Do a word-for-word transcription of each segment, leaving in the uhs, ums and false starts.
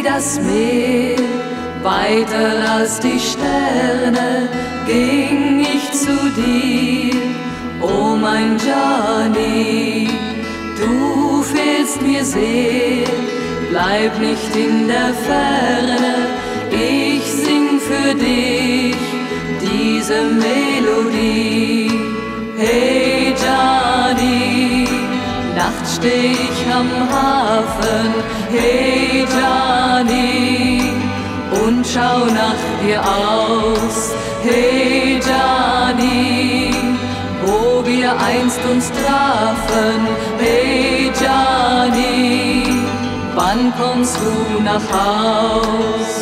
das Meer, weiter als die Sterne ging ich zu dir, oh mein Gianni, du fehlst mir sehr, bleib nicht in der Ferne, ich sing für dich diese Melodie. Hey Gianni, nachts steh ich am Hafen, hey Gianni, und schau nach dir aus, hey Gianni, wo wir einst uns trafen, hey Gianni, wann kommst du nach Haus?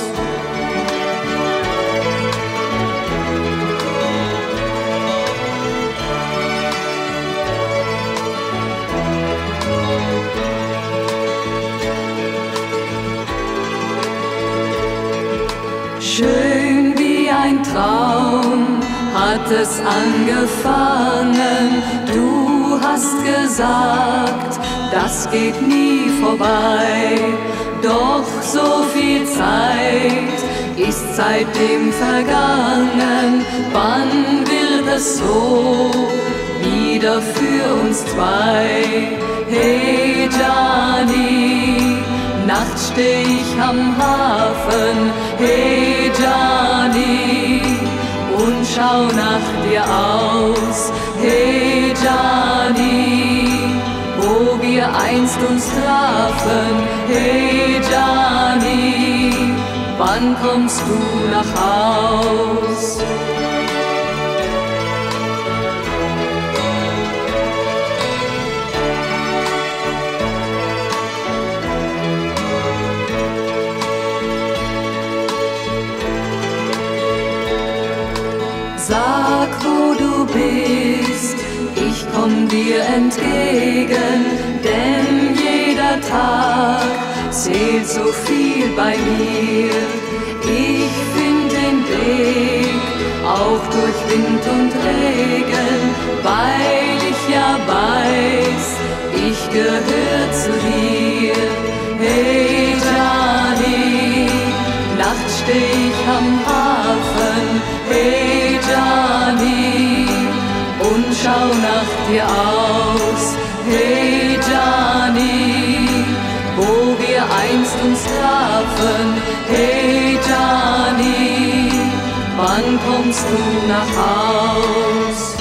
Schön wie ein Traum hat es angefangen, du hast gesagt, das geht nie vorbei, doch so viel Zeit ist seitdem vergangen, wann wird es so wieder für uns zwei? Hey Gianni, nachts steh ich am Hafen, hey Gianni, und schau nach dir aus, hey Gianni, wo wir einst uns trafen, hey Gianni, wann kommst du nach Haus? Sag, wo du bist, ich komm dir entgegen, denn jeder Tag zählt so viel bei mir. Ich find den Weg, auch durch Wind und Regen, weil ich ja weiß, ich gehör zu dir. Hey Gianni, nachts steh ich am Hafen, hey Gianni, und schau nach dir aus, hey Gianni, wo wir einst uns trafen, hey Gianni, wann kommst du nach Haus?